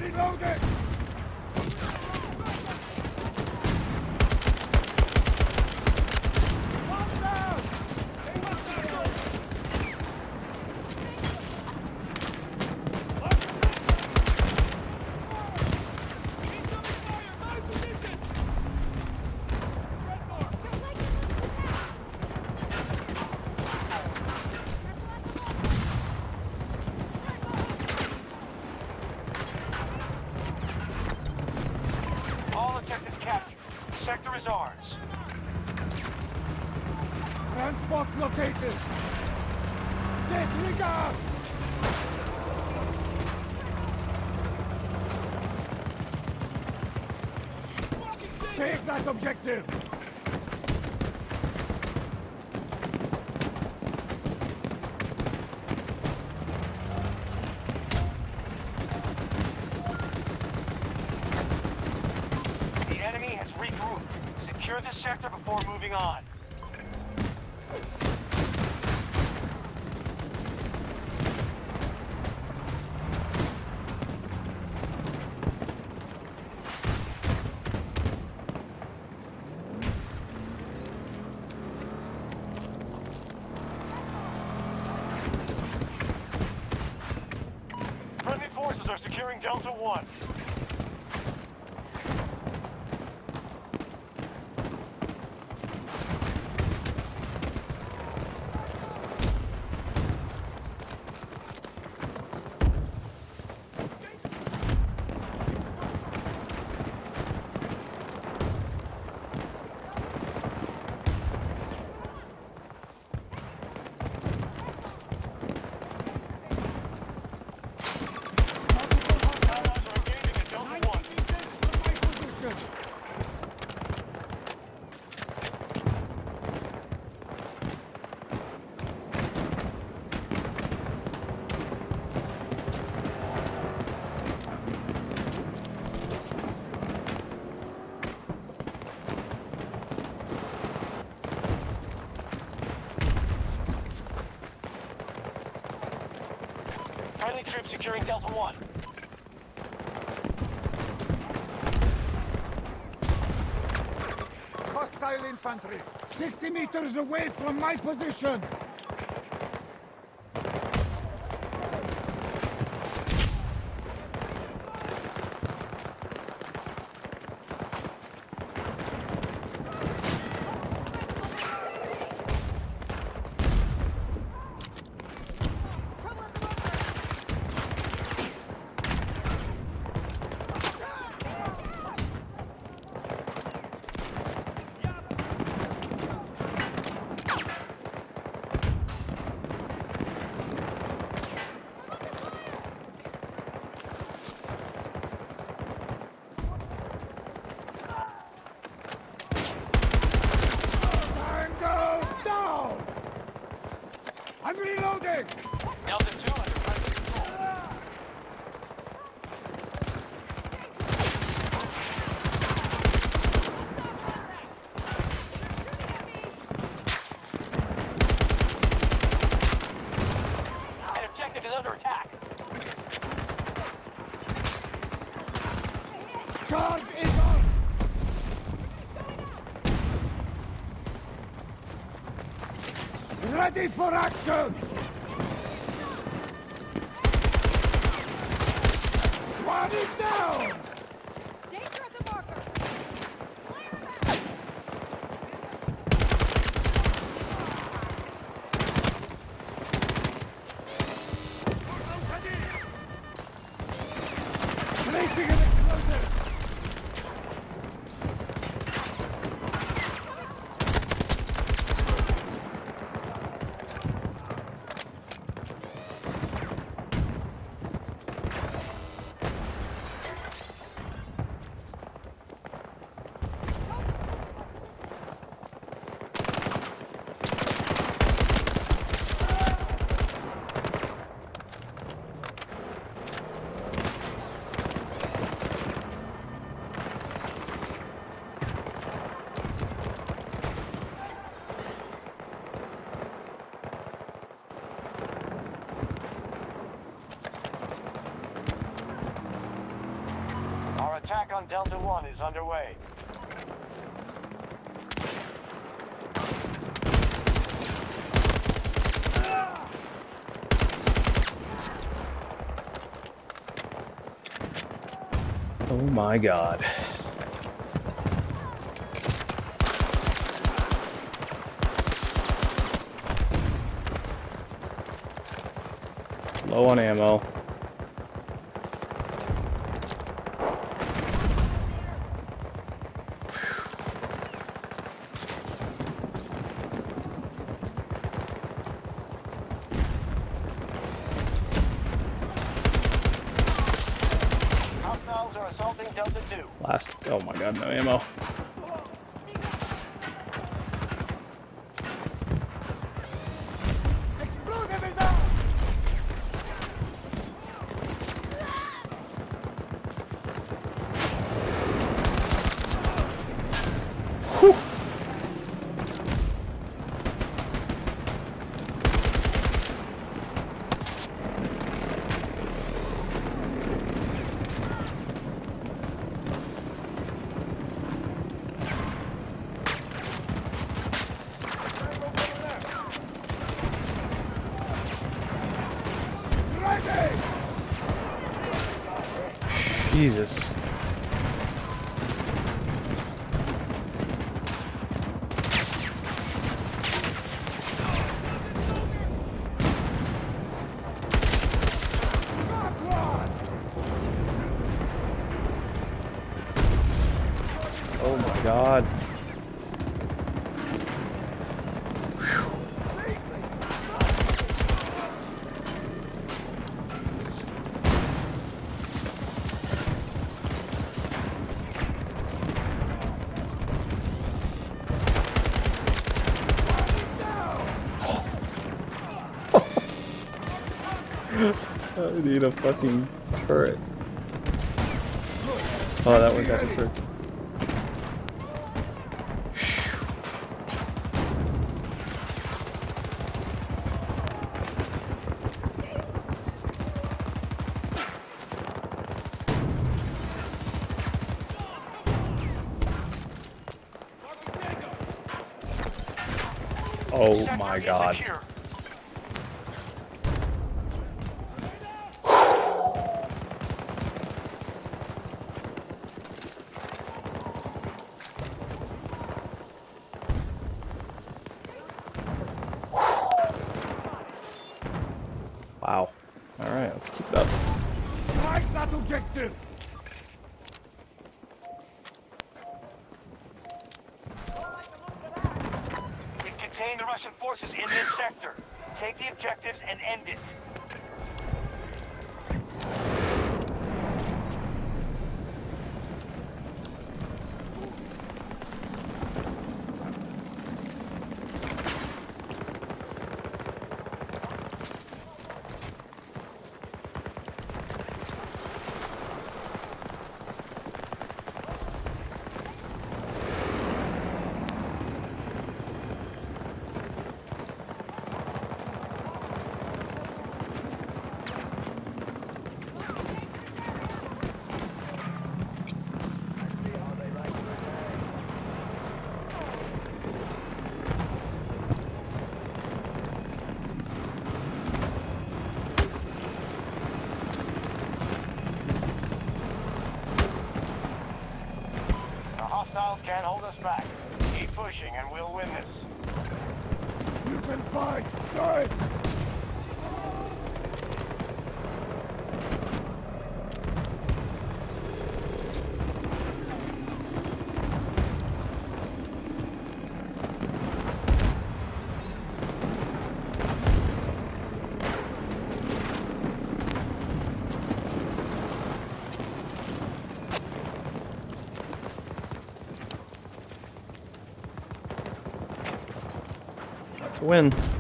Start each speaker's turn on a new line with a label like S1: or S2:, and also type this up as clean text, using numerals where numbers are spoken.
S1: Reloading!
S2: Sector is ours.
S1: Transport located! Disregard! Take that objective!
S2: The enemy has regrouped. Secure this sector before moving on. Friendly forces are securing Delta 1. Friendly troops securing Delta 1.
S1: Hostile infantry! 60 meters away from my position! I'm reloading!
S2: Delta 2 under friendly control. An objective is under attack.
S1: Charge is on! Ready for action! One is down!
S3: Danger at the marker!
S1: Placing an explosive!
S2: attack on Delta 1 is underway.
S4: Oh my god. Low on ammo.
S2: Hostiles are assaulting Delta 2.
S4: Last. Oh my god, no ammo.
S1: Explosive is out!
S4: Whew. Jesus. Oh my god. I need a fucking turret. Oh, that one got destroyed. Oh my god.
S2: Secure.
S4: Wow. Alright, let's keep it up.
S1: Strike that objective!
S2: We've contained the Russian forces in this sector. Take the objectives and end it. The hostiles can't hold us back. Keep pushing and we'll win this.
S1: You can fight! Good!
S4: To win.